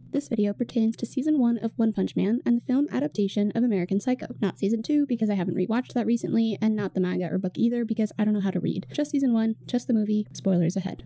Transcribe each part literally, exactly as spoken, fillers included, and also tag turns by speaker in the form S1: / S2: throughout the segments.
S1: This video pertains to Season one of One Punch Man and the film adaptation of American Psycho. Not Season two because I haven't rewatched that recently, and not the manga or book either because I don't know how to read. Just Season one, just the movie, spoilers ahead.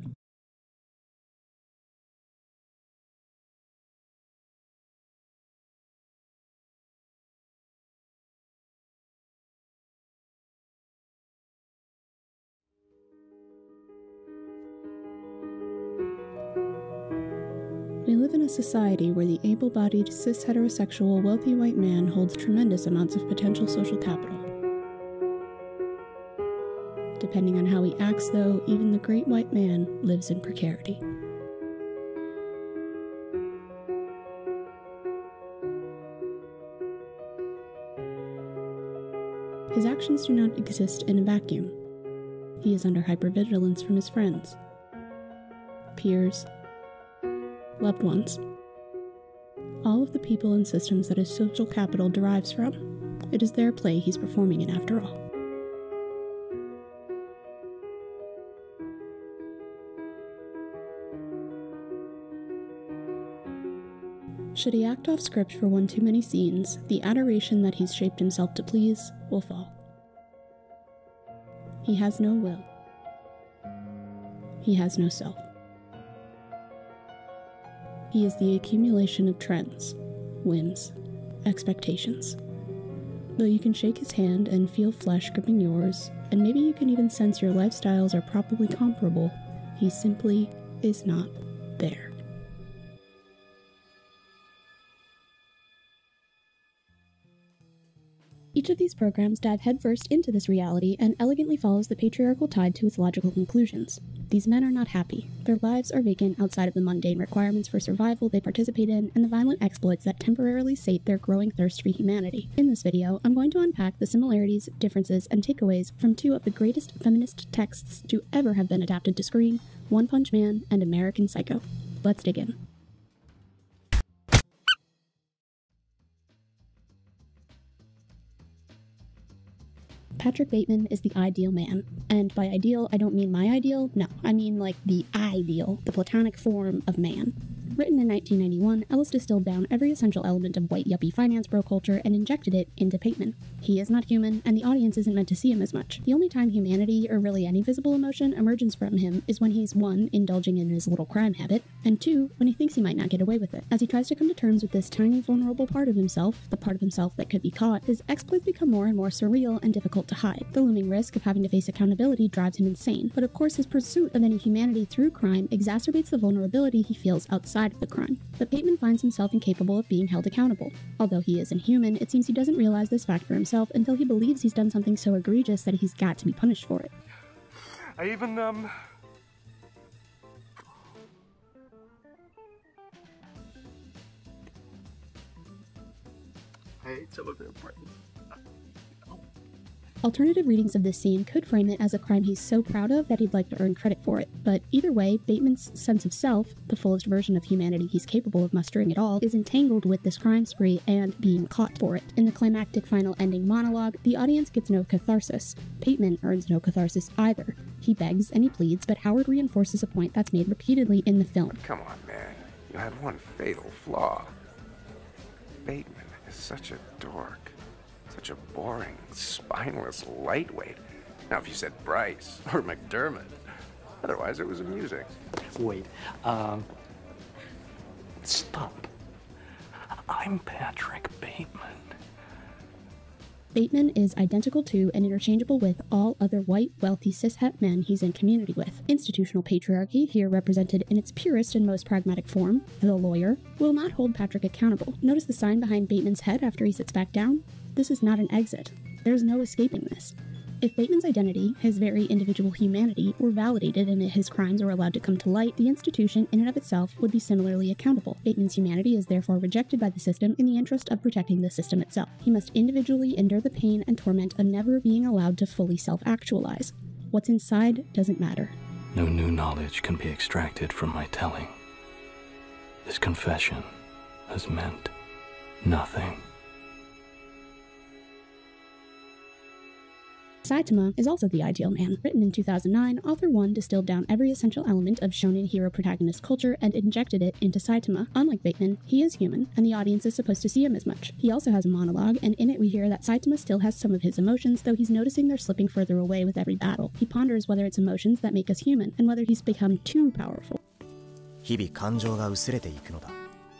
S1: We live in a society where the able-bodied, cis-heterosexual, wealthy white man holds tremendous amounts of potential social capital. Depending on how he acts, though, even the great white man lives in precarity. His actions do not exist in a vacuum. He is under hypervigilance from his friends, peers, loved ones, all of the people and systems that his social capital derives from. It is their play he's performing in after all. Should he act off script for one too many scenes, the adoration that he's shaped himself to please will fall. He has no will. He has no self. He is the accumulation of trends, whims, expectations. Though you can shake his hand and feel flesh gripping yours, and maybe you can even sense your lifestyles are probably comparable, he simply is not there. Each of these programs dive headfirst into this reality and elegantly follows the patriarchal tide to its logical conclusions. These men are not happy. Their lives are vacant outside of the mundane requirements for survival they participate in and the violent exploits that temporarily sate their growing thirst for humanity. In this video, I'm going to unpack the similarities, differences, and takeaways from two of the greatest feminist texts to ever have been adapted to screen, One Punch Man and American Psycho. Let's dig in. Patrick Bateman is the ideal man, and by ideal, I don't mean my ideal, no, I mean like the ideal, the platonic form of man. Written in nineteen ninety-one, Ellis distilled down every essential element of white yuppie finance bro culture and injected it into Bateman. He is not human, and the audience isn't meant to see him as much. The only time humanity, or really any visible emotion, emerges from him is when he's one, indulging in his little crime habit, and two, when he thinks he might not get away with it. As he tries to come to terms with this tiny, vulnerable part of himself, the part of himself that could be caught, his exploits become more and more surreal and difficult to hide. The looming risk of having to face accountability drives him insane, but of course his pursuit of any humanity through crime exacerbates the vulnerability he feels outside of the crime. But Bateman finds himself incapable of being held accountable. Although he is inhuman, it seems he doesn't realize this fact for himself until he believes he's done something so egregious that he's got to be punished for it.
S2: I even, um... I ate some of their brains.
S1: Alternative readings of this scene could frame it as a crime he's so proud of that he'd like to earn credit for it, but either way, Bateman's sense of self, the fullest version of humanity he's capable of mustering at all, is entangled with this crime spree and being caught for it. In the climactic final ending monologue, the audience gets no catharsis. Bateman earns no catharsis either. He begs and he pleads, but Howard reinforces a point that's made repeatedly in the film.
S3: Come on, man. You had one fatal flaw. Bateman is such a dork. Such a boring, spineless lightweight. Now, if you said Bryce or McDermott, otherwise it was amusing.
S4: Wait, um, stop. I'm Patrick Bateman.
S1: Bateman is identical to and interchangeable with all other white, wealthy, cishet men he's in community with. Institutional patriarchy, here represented in its purest and most pragmatic form, the lawyer, will not hold Patrick accountable. Notice the sign behind Bateman's head after he sits back down? This is not an exit. There's no escaping this. If Bateman's identity, his very individual humanity, were validated and his crimes were allowed to come to light, the institution in and of itself would be similarly accountable. Bateman's humanity is therefore rejected by the system in the interest of protecting the system itself. He must individually endure the pain and torment of never being allowed to fully self-actualize. What's inside doesn't matter.
S4: No new knowledge can be extracted from my telling. This confession has meant nothing.
S1: Saitama is also the ideal man. Written in two thousand nine, Author one distilled down every essential element of shonen hero protagonist culture and injected it into Saitama. Unlike Bateman, he is human, and the audience is supposed to see him as much. He also has a monologue, and in it we hear that Saitama still has some of his emotions, though he's noticing they're slipping further away with every battle. He ponders whether it's emotions that make us human, and whether he's become too powerful.
S5: 日々感情が薄れていくのだ。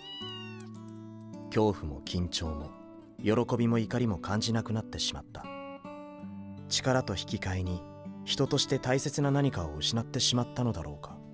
S5: 恐怖も緊張も喜びも怒りも感じなくなってしまった。力と引き換えに人として大切な何かを失ってしまったのだろうか。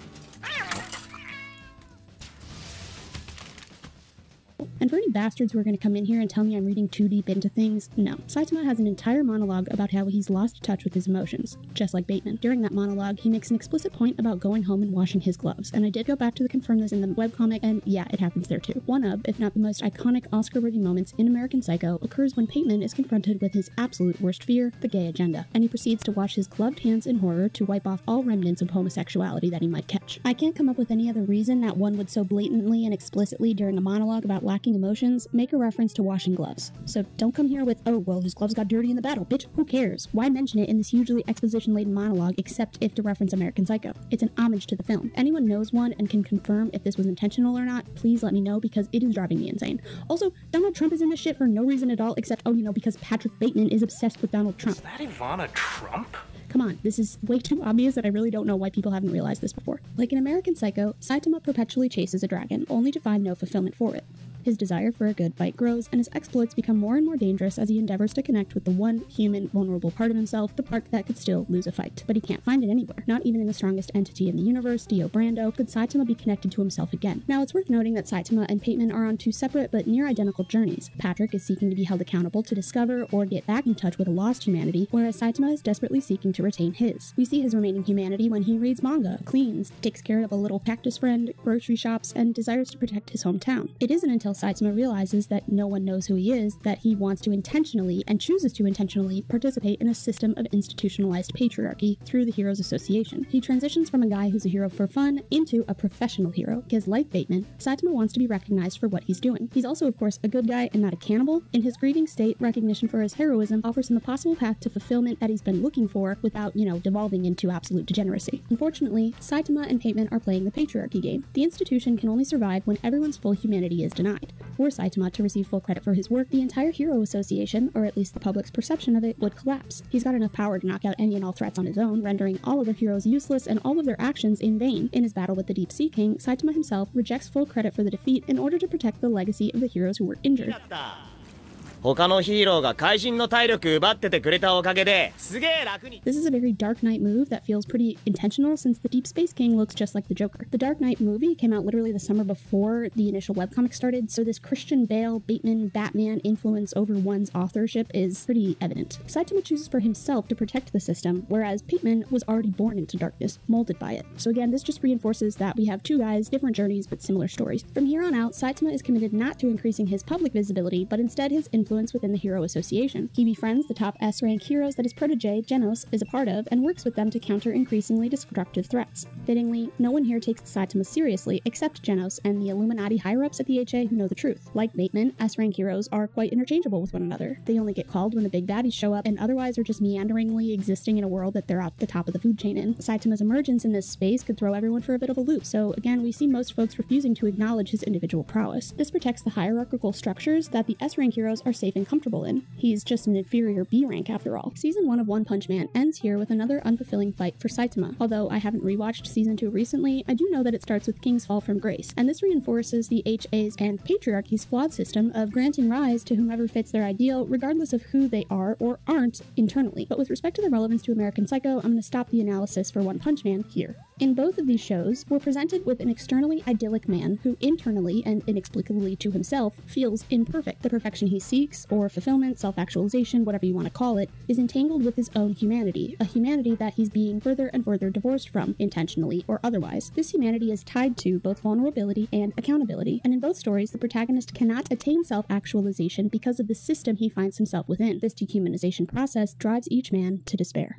S1: And for any bastards who are going to come in here and tell me I'm reading too deep into things, no. Saitama has an entire monologue about how he's lost touch with his emotions, just like Bateman. During that monologue, he makes an explicit point about going home and washing his gloves, and I did go back to confirm this in the webcomic, and yeah, it happens there too. One of, if not the most iconic Oscar-worthy moments in American Psycho occurs when Bateman is confronted with his absolute worst fear, the gay agenda, and he proceeds to wash his gloved hands in horror to wipe off all remnants of homosexuality that he might catch. I can't come up with any other reason that one would so blatantly and explicitly during a monologue about lacking emotions make a reference to washing gloves. So don't come here with, oh, well, his gloves got dirty in the battle. Bitch, who cares? Why mention it in this hugely exposition-laden monologue except if to reference American Psycho? It's an homage to the film. Anyone knows one and can confirm if this was intentional or not, please let me know because it is driving me insane. Also, Donald Trump is in this shit for no reason at all except, oh, you know, because Patrick Bateman is obsessed with Donald Trump.
S2: Is that Ivana Trump?
S1: Come on, this is way too obvious that I really don't know why people haven't realized this before. Like in American Psycho, Saitama perpetually chases a dragon, only to find no fulfillment for it. His desire for a good fight grows, and his exploits become more and more dangerous as he endeavors to connect with the one human, vulnerable part of himself, the part that could still lose a fight. But he can't find it anywhere. Not even in the strongest entity in the universe, Dio Brando, could Saitama be connected to himself again. Now, it's worth noting that Saitama and Bateman are on two separate but near-identical journeys. Patrick is seeking to be held accountable to discover or get back in touch with a lost humanity, whereas Saitama is desperately seeking to retain his. We see his remaining humanity when he reads manga, cleans, takes care of a little cactus friend, grocery shops, and desires to protect his hometown. It isn't until Saitama realizes that no one knows who he is that he wants to intentionally, and chooses to intentionally, participate in a system of institutionalized patriarchy through the Heroes Association. He transitions from a guy who's a hero for fun into a professional hero, because like Bateman, Saitama wants to be recognized for what he's doing. He's also, of course, a good guy and not a cannibal. In his grieving state, recognition for his heroism offers him a possible path to fulfillment that he's been looking for without, you know, devolving into absolute degeneracy. Unfortunately, Saitama and Bateman are playing the patriarchy game. The institution can only survive when everyone's full humanity is denied. Were Saitama to receive full credit for his work, the entire Hero Association, or at least the public's perception of it, would collapse. He's got enough power to knock out any and all threats on his own, rendering all other heroes useless and all of their actions in vain. In his battle with the Deep Sea King, Saitama himself rejects full credit for the defeat in order to protect the legacy of the heroes who were injured.
S5: 他のヒーローが怪人の体力奪っててくれたおかげですげえ楽に
S1: This is a very Dark Knight move that feels pretty intentional since the Deep Space King looks just like the Joker. The Dark Knight movie came out literally the summer before the initial webcomic started, so this Christian Bale, Bateman, Batman influence over one's authorship is pretty evident. Saitama chooses for himself to protect the system, whereas Bateman was already born into darkness, molded by it. So again, this just reinforces that we have two guys, different journeys, but similar stories. From here on out, Saitama is committed not to increasing his public visibility, but instead his influence within the Hero Association. He befriends the top S-rank heroes that his protege, Genos, is a part of, and works with them to counter increasingly destructive threats. Fittingly, no one here takes Saitama seriously except Genos and the Illuminati higher-ups at the H A who know the truth. Like Bateman, S-rank heroes are quite interchangeable with one another. They only get called when the big baddies show up, and otherwise are just meanderingly existing in a world that they're at the top of the food chain in. Saitama's emergence in this space could throw everyone for a bit of a loop, so again, we see most folks refusing to acknowledge his individual prowess. This protects the hierarchical structures that the S-rank heroes are safe and comfortable in. He's just an inferior B rank after all. Season one of One Punch Man ends here with another unfulfilling fight for Saitama. Although I haven't rewatched season two recently, I do know that it starts with King's fall from grace, and this reinforces the H A's and patriarchy's flawed system of granting rise to whomever fits their ideal, regardless of who they are or aren't internally. But with respect to the relevance to American Psycho, I'm going to stop the analysis for One Punch Man here. In both of these shows, we're presented with an externally idyllic man who internally and inexplicably to himself feels imperfect. The perfection he seeks, or fulfillment, self-actualization, whatever you want to call it, is entangled with his own humanity, a humanity that he's being further and further divorced from, intentionally or otherwise. This humanity is tied to both vulnerability and accountability, and in both stories, the protagonist cannot attain self-actualization because of the system he finds himself within. This dehumanization process drives each man to despair.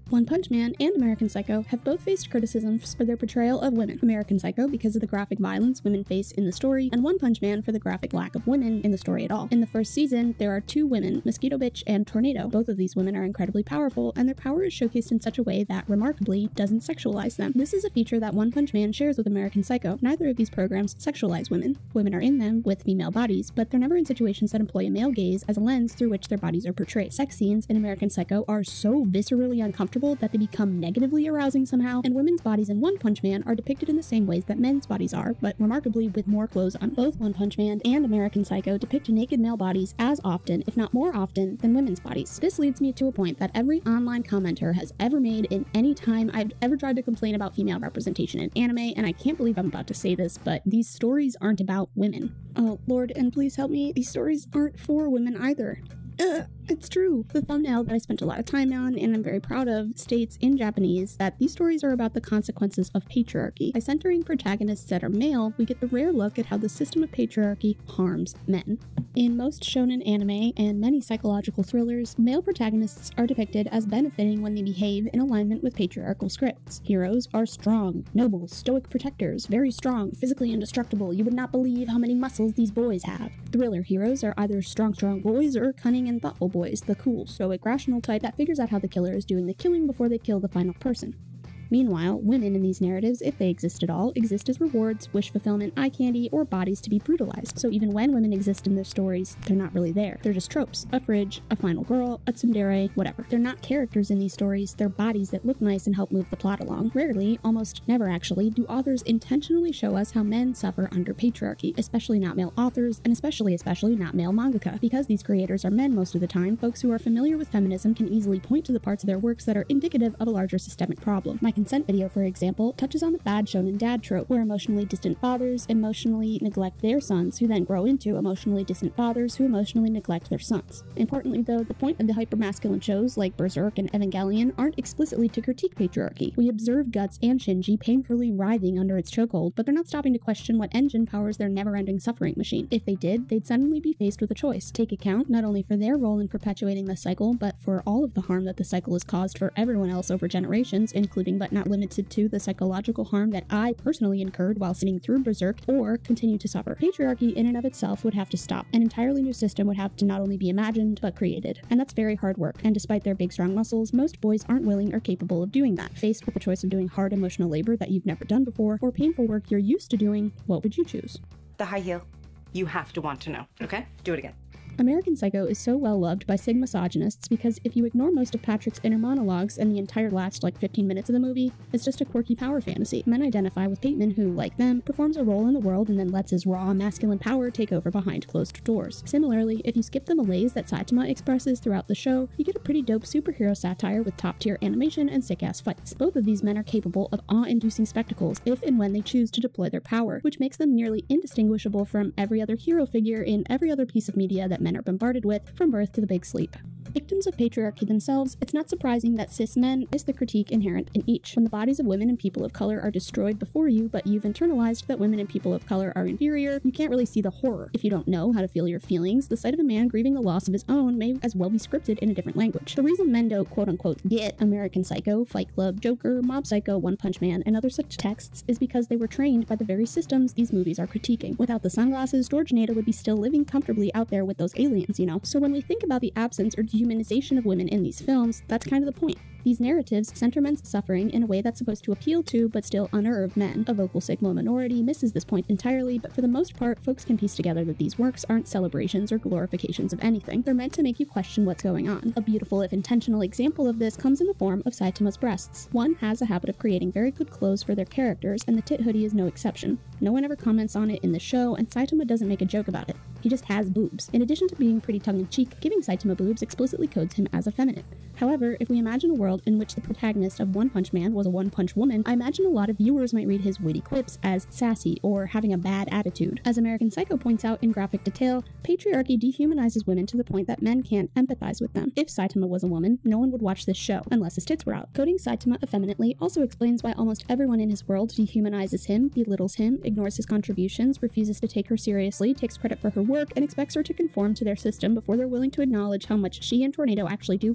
S1: One Punch Man and American Psycho have both faced criticisms for their portrayal of women. American Psycho because of the graphic violence women face in the story, and One Punch Man for the graphic lack of women in the story at all. In the first season, there are two women, Mosquito Bitch and Tornado. Both of these women are incredibly powerful, and their power is showcased in such a way that, remarkably, doesn't sexualize them. This is a feature that One Punch Man shares with American Psycho. Neither of these programs sexualize women. Women are in them with female bodies, but they're never in situations that employ a male gaze as a lens through which their bodies are portrayed. Sex scenes in American Psycho are so viscerally uncomfortable that they become negatively arousing somehow, and women's bodies in One Punch Man are depicted in the same ways that men's bodies are, but remarkably with more clothes on. Both One Punch Man and American Psycho depict naked male bodies as often, if not more often, than women's bodies. This leads me to a point that every online commenter has ever made in any time I've ever tried to complain about female representation in anime, and I can't believe I'm about to say this, but these stories aren't about women. Oh, Lord, and please help me, these stories aren't for women either. Ugh, it's true. The thumbnail that I spent a lot of time on, and I'm very proud of, states in Japanese that these stories are about the consequences of patriarchy. By centering protagonists that are male, we get the rare look at how the system of patriarchy harms men. In most shonen anime and many psychological thrillers, male protagonists are depicted as benefiting when they behave in alignment with patriarchal scripts. Heroes are strong, noble, stoic protectors, very strong, physically indestructible. You would not believe how many muscles these boys have. Thriller heroes are either strong, strong boys or cunning and thoughtful boys, the cool, stoic, rational type that figures out how the killer is doing the killing before they kill the final person. Meanwhile, women in these narratives, if they exist at all, exist as rewards, wish fulfillment, eye candy, or bodies to be brutalized. So even when women exist in their stories, they're not really there. They're just tropes. A fridge, a final girl, a tsundere, whatever. They're not characters in these stories, they're bodies that look nice and help move the plot along. Rarely, almost never actually, do authors intentionally show us how men suffer under patriarchy, especially not male authors, and especially especially not male mangaka. Because these creators are men most of the time, folks who are familiar with feminism can easily point to the parts of their works that are indicative of a larger systemic problem. My Consent video, for example, touches on the bad shonen dad trope, where emotionally distant fathers emotionally neglect their sons, who then grow into emotionally distant fathers who emotionally neglect their sons. Importantly, though, the point of the hypermasculine shows like Berserk and Evangelion aren't explicitly to critique patriarchy. We observe Guts and Shinji painfully writhing under its chokehold, but they're not stopping to question what engine powers their never-ending suffering machine. If they did, they'd suddenly be faced with a choice: take account not only for their role in perpetuating the cycle, but for all of the harm that the cycle has caused for everyone else over generations, including but not limited to the psychological harm that I personally incurred while sitting through Berserk, or continue to suffer. Patriarchy in and of itself would have to stop. An entirely new system would have to not only be imagined, but created. And that's very hard work. And despite their big strong muscles, most boys aren't willing or capable of doing that. Faced with the choice of doing hard emotional labor that you've never done before, or painful work you're used to doing, what would you choose?
S6: The high heel. You have to want to know, okay? Do it again.
S1: American Psycho is so well loved by sig-misogynists because if you ignore most of Patrick's inner monologues and the entire last like fifteen minutes of the movie, it's just a quirky power fantasy. Men identify with Bateman, who, like them, performs a role in the world and then lets his raw masculine power take over behind closed doors. Similarly, if you skip the malaise that Saitama expresses throughout the show, you get a pretty dope superhero satire with top-tier animation and sick-ass fights. Both of these men are capable of awe-inducing spectacles if and when they choose to deploy their power, which makes them nearly indistinguishable from every other hero figure in every other piece of media that men are bombarded with from birth to the big sleep. Victims of patriarchy themselves, it's not surprising that cis men is the critique inherent in each. When the bodies of women and people of color are destroyed before you, but you've internalized that women and people of color are inferior, you can't really see the horror. If you don't know how to feel your feelings, the sight of a man grieving the loss of his own may as well be scripted in a different language. The reason men don't quote-unquote get American Psycho, Fight Club, Joker, Mob Psycho, One Punch Man, and other such texts is because they were trained by the very systems these movies are critiquing. Without the sunglasses, George Nada would be still living comfortably out there with those aliens, you know? So when we think about the absence or dehumanization of women in these films, that's kind of the point. These narratives center men's suffering in a way that's supposed to appeal to, but still unnerve men. A vocal Sigma minority misses this point entirely, but for the most part, folks can piece together that these works aren't celebrations or glorifications of anything. They're meant to make you question what's going on. A beautiful, if intentional, example of this comes in the form of Saitama's breasts. One has a habit of creating very good clothes for their characters, and the tit hoodie is no exception. No one ever comments on it in the show, and Saitama doesn't make a joke about it. He just has boobs. In addition to being pretty tongue-in-cheek, giving Saitama boobs explicitly codes him as effeminate. However, if we imagine a world in which the protagonist of One Punch Man was a one-punch woman, I imagine a lot of viewers might read his witty quips as sassy or having a bad attitude. As American Psycho points out in graphic detail, patriarchy dehumanizes women to the point that men can't empathize with them. If Saitama was a woman, no one would watch this show, unless his tits were out. Coding Saitama effeminately also explains why almost everyone in his world dehumanizes him, belittles him, ignores his contributions, refuses to take her seriously, takes credit for her work, and expects her to conform to their system before they're willing to acknowledge how much she and Tornado actually do for this fucking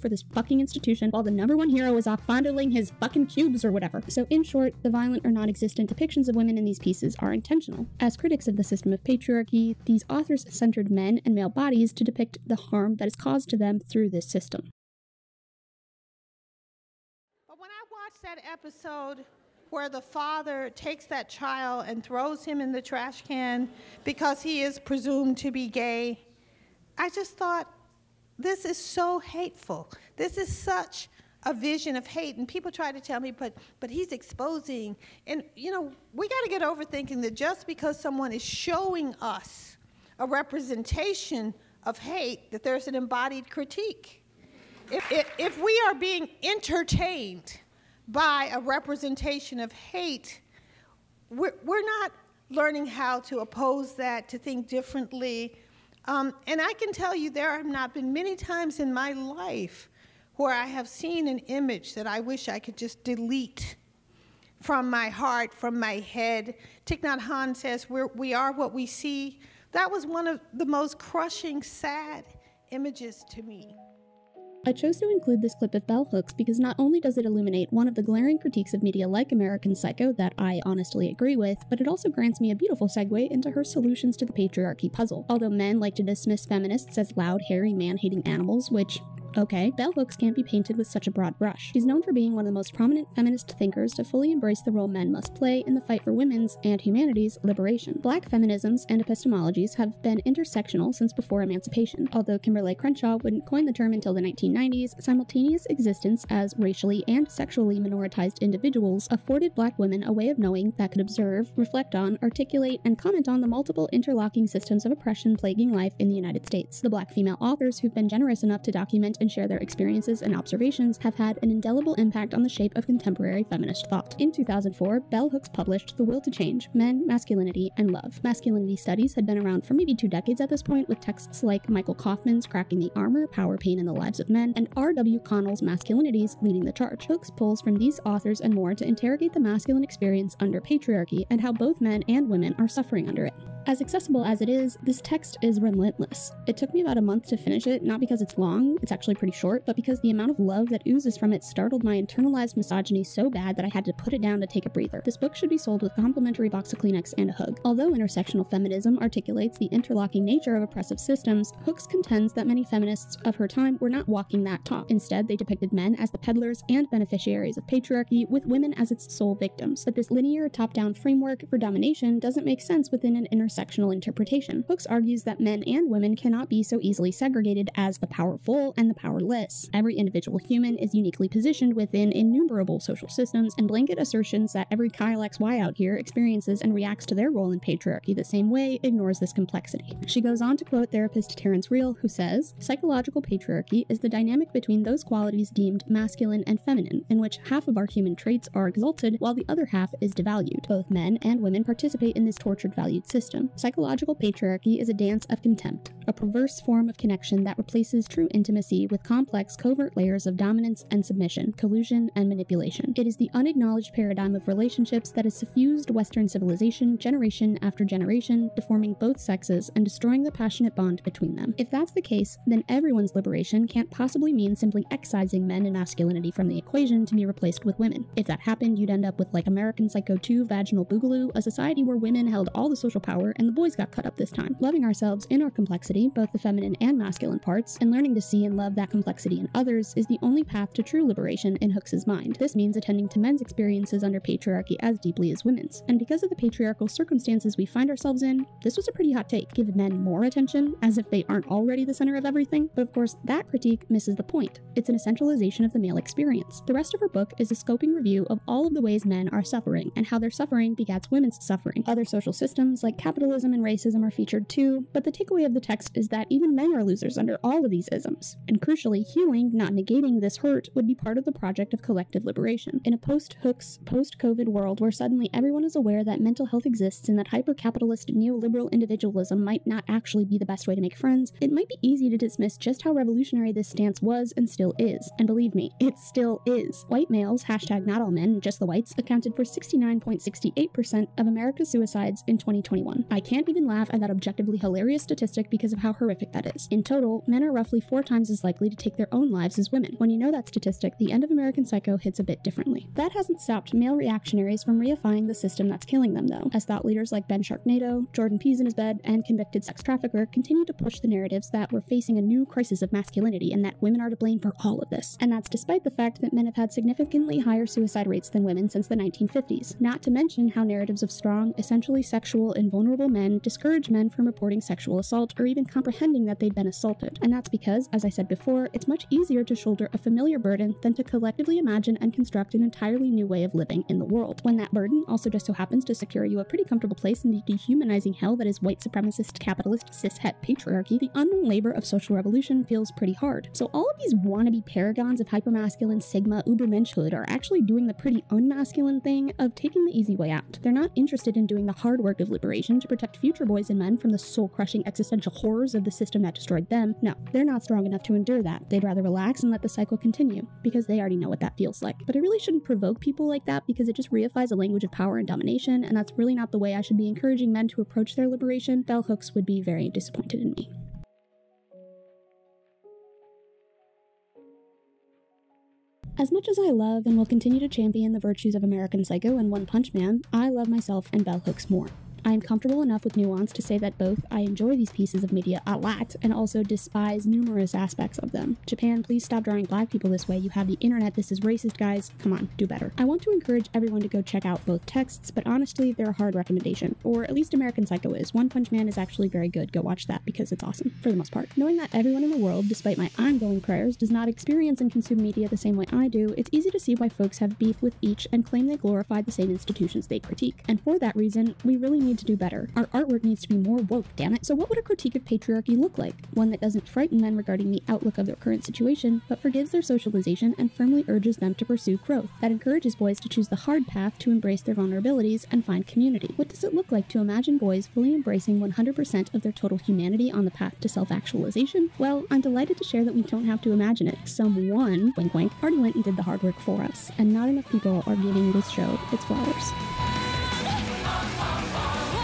S1: fucking institution while the number one hero is off fondling his fucking cubes or whatever. So in short, the violent or non-existent depictions of women in these pieces are intentional. As critics of the system of patriarchy, these authors centered men and male bodies to depict the harm that is caused to them through this system.
S7: But when I watched that episode where the father takes that child and throws him in the trash can because he is presumed to be gay, I just thought, this is so hateful. This is such a vision of hate. And people try to tell me, but but he's exposing. And, you know, we got to get over thinking that just because someone is showing us a representation of hate, that there's an embodied critique. If, if, if we are being entertained by a representation of hate, we're, we're not learning how to oppose that, to think differently. Um, and I can tell you there have not been many times in my life where I have seen an image that I wish I could just delete from my heart, from my head. Thich Nhat Hanh says, We're, we are what we see. That was one of the most crushing, sad images to me.
S1: I chose to include this clip of Bell Hooks because not only does it illuminate one of the glaring critiques of media like American Psycho that I honestly agree with, but it also grants me a beautiful segue into her solutions to the patriarchy puzzle. Although men like to dismiss feminists as loud, hairy, man-hating animals, which, okay, Bell Hooks can't be painted with such a broad brush. She's known for being one of the most prominent feminist thinkers to fully embrace the role men must play in the fight for women's and humanity's liberation. Black feminisms and epistemologies have been intersectional since before emancipation. Although Kimberly Crenshaw wouldn't coin the term until the nineteen nineties, simultaneous existence as racially and sexually minoritized individuals afforded Black women a way of knowing that could observe, reflect on, articulate, and comment on the multiple interlocking systems of oppression plaguing life in the United States. The Black female authors who've been generous enough to document and share their experiences and observations have had an indelible impact on the shape of contemporary feminist thought. In two thousand four, Bell Hooks published The Will to Change: Men, Masculinity, and Love. Masculinity studies had been around for maybe two decades at this point, with texts like Michael Kaufman's Cracking the Armor, Power, Pain, and the Lives of Men, and R W Connell's Masculinities leading the charge. Hooks pulls from these authors and more to interrogate the masculine experience under patriarchy and how both men and women are suffering under it. As accessible as it is, this text is relentless. It took me about a month to finish it, not because it's long, it's actually pretty short, but because the amount of love that oozes from it startled my internalized misogyny so bad that I had to put it down to take a breather. This book should be sold with a complimentary box of Kleenex and a hug. Although intersectional feminism articulates the interlocking nature of oppressive systems, Hooks contends that many feminists of her time were not walking that talk. Instead, they depicted men as the peddlers and beneficiaries of patriarchy, with women as its sole victims. But this linear top-down framework for domination doesn't make sense within an intersectional interpretation. Hooks argues that men and women cannot be so easily segregated as the powerful and the powerless. Every individual human is uniquely positioned within innumerable social systems, and blanket assertions that every Kyle X Y out here experiences and reacts to their role in patriarchy the same way ignores this complexity. She goes on to quote therapist Terence Real, who says, "Psychological patriarchy is the dynamic between those qualities deemed masculine and feminine, in which half of our human traits are exalted while the other half is devalued. Both men and women participate in this tortured valued system. Psychological patriarchy is a dance of contempt, a perverse form of connection that replaces true intimacy with complex covert layers of dominance and submission, collusion and manipulation. It is the unacknowledged paradigm of relationships that has suffused Western civilization generation after generation, deforming both sexes and destroying the passionate bond between them. If that's the case, then everyone's liberation can't possibly mean simply excising men and masculinity from the equation to be replaced with women. If that happened, you'd end up with like American Psycho two Vaginal Boogaloo, a society where women held all the social power and the boys got cut up this time. Loving ourselves in our complexity, both the feminine and masculine parts, and learning to see and love that complexity in others is the only path to true liberation in Hooks's mind. This means attending to men's experiences under patriarchy as deeply as women's. And because of the patriarchal circumstances we find ourselves in, this was a pretty hot take. Give men more attention, as if they aren't already the center of everything. But of course, that critique misses the point. It's an essentialization of the male experience. The rest of her book is a scoping review of all of the ways men are suffering, and how their suffering begats women's suffering. Other social systems, like capitalism and racism, are featured too, but the takeaway of the text is that even men are losers under all of these isms. And crucially, healing, not negating this hurt, would be part of the project of collective liberation. In a post-Hooks, post-COVID world where suddenly everyone is aware that mental health exists and that hyper-capitalist neoliberal individualism might not actually be the best way to make friends, it might be easy to dismiss just how revolutionary this stance was and still is. And believe me, it still is. White males, hashtag not all men, just the whites, accounted for sixty-nine point six eight percent of America's suicides in twenty twenty-one. I can't even laugh at that objectively hilarious statistic because of how horrific that is. In total, men are roughly four times as likely to take their own lives as women. When you know that statistic, the end of American Psycho hits a bit differently. That hasn't stopped male reactionaries from reifying the system that's killing them, though, as thought leaders like Ben Sharknado, Jordan Pease in his bed, and convicted sex trafficker continue to push the narratives that we're facing a new crisis of masculinity and that women are to blame for all of this. And that's despite the fact that men have had significantly higher suicide rates than women since the nineteen fifties, not to mention how narratives of strong, essentially sexual, and vulnerable men discourage men from reporting sexual assault or even comprehending that they'd been assaulted. And that's because, as I said before, it's much easier to shoulder a familiar burden than to collectively imagine and construct an entirely new way of living in the world. When that burden also just so happens to secure you a pretty comfortable place in the dehumanizing hell that is white supremacist, capitalist, cishet patriarchy, the unknown labor of social revolution feels pretty hard. So all of these wannabe paragons of hypermasculine sigma ubermenschhood are actually doing the pretty unmasculine thing of taking the easy way out. They're not interested in doing the hard work of liberation to protect future boys and men from the soul-crushing existential horrors of the system that destroyed them. No, they're not strong enough to endure that. They'd rather relax and let the cycle continue, because they already know what that feels like. But I really shouldn't provoke people like that because it just reifies a language of power and domination, and that's really not the way I should be encouraging men to approach their liberation. Bell Hooks would be very disappointed in me. As much as I love and will continue to champion the virtues of American Psycho and One Punch Man, I love myself and Bell Hooks more. I am comfortable enough with nuance to say that both I enjoy these pieces of media a lot and also despise numerous aspects of them. Japan, please stop drawing black people this way. You have the internet. This is racist, guys. Come on, do better. I want to encourage everyone to go check out both texts, but honestly, they're a hard recommendation. Or at least American Psycho is. One Punch Man is actually very good. Go watch that because it's awesome, for the most part. Knowing that everyone in the world, despite my ongoing prayers, does not experience and consume media the same way I do, it's easy to see why folks have beef with each and claim they glorify the same institutions they critique. And for that reason, we really need to do better. Our artwork needs to be more woke, damn it. So what would a critique of patriarchy look like? One that doesn't frighten men regarding the outlook of their current situation, but forgives their socialization and firmly urges them to pursue growth. That encourages boys to choose the hard path to embrace their vulnerabilities and find community. What does it look like to imagine boys fully embracing one hundred percent of their total humanity on the path to self-actualization? Well, I'm delighted to share that we don't have to imagine it. Someone, wink wink, already went and did the hard work for us, and not enough people are giving this show its flowers.